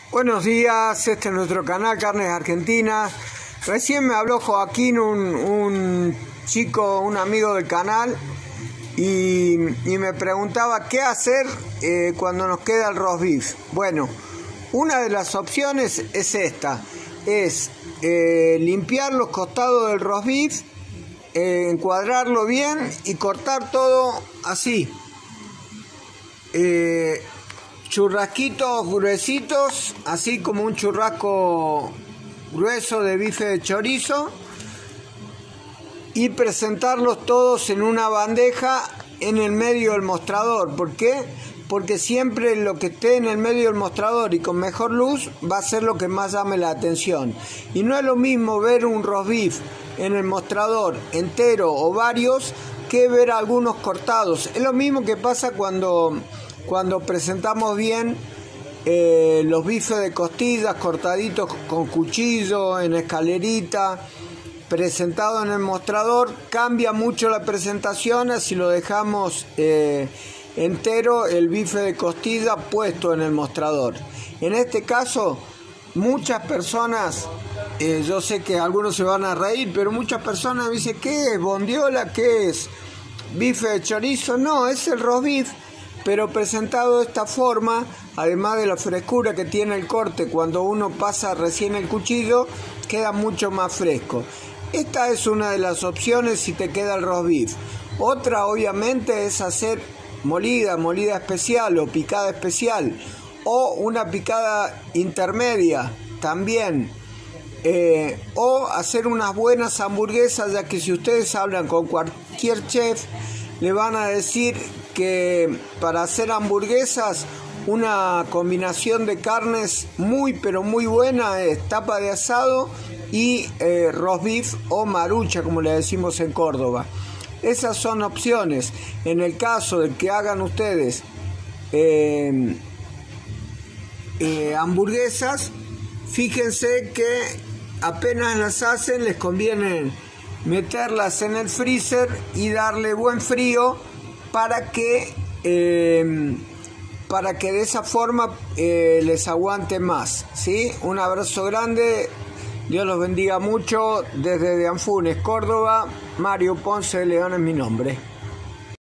Buenos días, este es nuestro canal Carnes Argentinas. Recién me habló Joaquín, un chico, un amigo del canal, y me preguntaba qué hacer cuando nos queda el roast beef. Bueno, una de las opciones es esta, es limpiar los costados del roast beef, encuadrarlo bien y cortar todo así. Churrasquitos gruesitos, así como un churrasco grueso de bife de chorizo, y presentarlos todos en una bandeja en el medio del mostrador. ¿Por qué? Porque siempre lo que esté en el medio del mostrador y con mejor luz va a ser lo que más llame la atención. Y no es lo mismo ver un roast beef en el mostrador entero o varios que ver algunos cortados. Es lo mismo que pasa cuando presentamos bien los bifes de costillas cortaditos con cuchillo, en escalerita, presentado en el mostrador. Cambia mucho la presentación a si lo dejamos entero el bife de costilla puesto en el mostrador. En este caso, muchas personas, yo sé que algunos se van a reír, pero muchas personas me dicen, ¿qué es bondiola? ¿Qué es bife de chorizo? No, es el roast beef, pero presentado de esta forma, además de la frescura que tiene el corte cuando uno pasa recién el cuchillo, queda mucho más fresco. Esta es una de las opciones si te queda el roast beef. Otra, obviamente, es hacer molida especial o picada especial, o una picada intermedia también, o hacer unas buenas hamburguesas, ya que si ustedes hablan con cualquier chef, le van a decir que para hacer hamburguesas una combinación de carnes muy pero muy buena es tapa de asado y roast beef o marucha, como le decimos en Córdoba. Esas son opciones. En el caso de que hagan ustedes hamburguesas, fíjense que apenas las hacen les conviene meterlas en el freezer y darle buen frío para que de esa forma les aguante más, ¿sí? Un abrazo grande, Dios los bendiga mucho. Desde Anfunes, Córdoba, Mario Ponce de León es mi nombre.